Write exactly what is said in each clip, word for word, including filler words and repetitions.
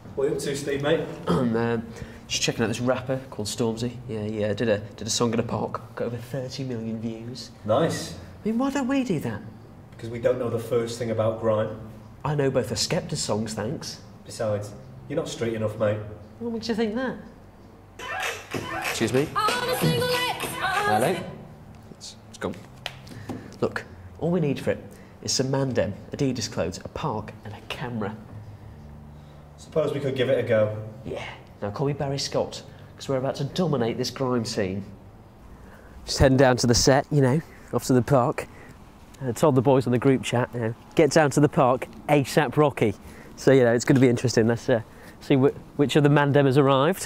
What are you up to, Steve, mate? I'm uh, just checking out this rapper called Stormzy. Yeah, he uh, did a did a song in a park, got over thirty million views. Nice. I mean, why don't we do that? Because we don't know the first thing about grime. I know both the Skepta songs, thanks. Besides, you're not street enough, mate. What makes you think that? Excuse me. Hello. It's, it's gone. Look, all we need for it is some Mandem, Adidas clothes, a park, and a camera. Suppose we could give it a go. Yeah. Now call me Barry Scott, because we're about to dominate this grime scene. Just heading down to the set, you know, off to the park. I told the boys on the group chat, you know, get down to the park, ASAP Rocky. So, you know, it's going to be interesting. Let's uh, see wh which of the Mandem has arrived.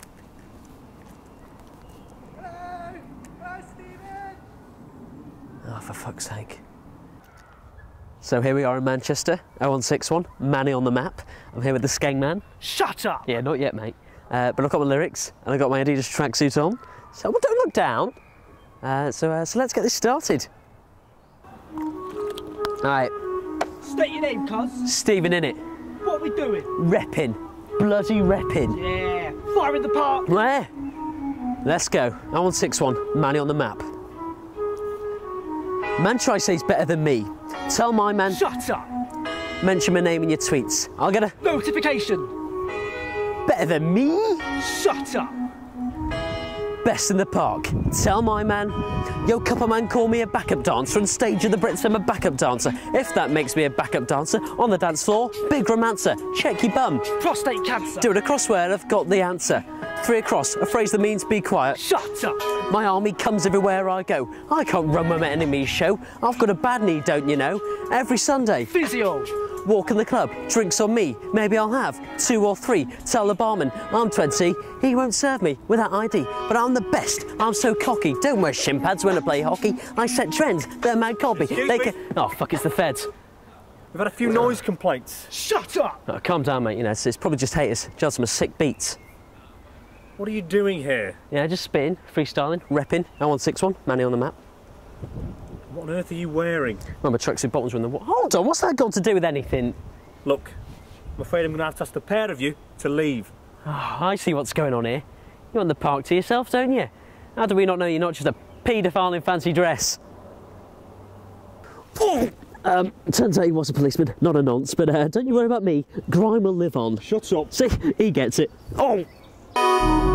Hello! Hi, Stephen! Oh, for fuck's sake. So here we are in Manchester, oh one six one, Manny on the map. I'm here with the Skeng Man. Shut up! Yeah, not yet, mate. Uh, but I've got my lyrics, and I've got my Adidas tracksuit on. So well, don't look down. Uh, so, uh, so let's get this started. Alright. State your name, cuz. Stephen in it. What are we doing? Reppin'. Bloody reppin'. Yeah. Fire in the park. Where? Let's go. oh one six one, Manny on the map. Man try say's better than me. Tell my man... Shut up! Mention my name in your tweets. I'll get a... Notification. Better than me? Shut up! Best in the park. Tell my man. Yo, couple man, call me a backup dancer and stage of the Brits, I'm a backup dancer. If that makes me a backup dancer on the dance floor, big romancer. Check your bum. Prostate cancer. Doing a crossword, I've got the answer. Three across, a phrase that means be quiet. Shut up! My army comes everywhere I go. I can't run my enemy's show. I've got a bad knee, don't you know? Every Sunday. Physio. Walk in the club, drinks on me. Maybe I'll have two or three. Tell the barman, I'm twenty. He won't serve me without I D. But I'm the best. I'm so cocky. Don't wear shin pads when I play hockey. I set trends. They're mad copy. Excuse they me? can... Oh, fuck, it's the feds. We've had a few noise complaints. Shut up! Oh, calm down, mate. You know, it's, it's probably just haters. Just some sick beats. What are you doing here? Yeah, just spitting, freestyling, repping. oh one six one, Manny on the map. What on earth are you wearing? Well, my tracksuit bottoms are in the... Hold on, what's that got to do with anything? Look, I'm afraid I'm going to have to ask the pair of you to leave. Oh, I see what's going on here. You want the park to yourself, don't you? How do we not know you're not just a paedophile in fancy dress? Um, turns out he was a policeman, not a nonce, but uh, don't you worry about me. Grime will live on. Shut up. See, he gets it. Oh!